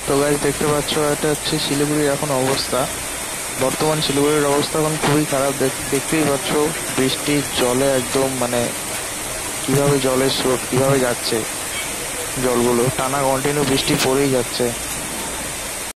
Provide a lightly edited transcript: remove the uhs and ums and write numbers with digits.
তো গাইস দেখতে পাচ্ছ এটা হচ্ছে শিলিগুড়ির এখন অবস্থা। বর্তমান শিলিগুড়ির অবস্থা এখন খুবই খারাপ। দেখতেই পাচ্ছ বৃষ্টির জলে একদম মানে কিভাবে জলের স্রোত কিভাবে যাচ্ছে, জলগুলো টানা কন্টিনিউ বৃষ্টি পড়েই যাচ্ছে।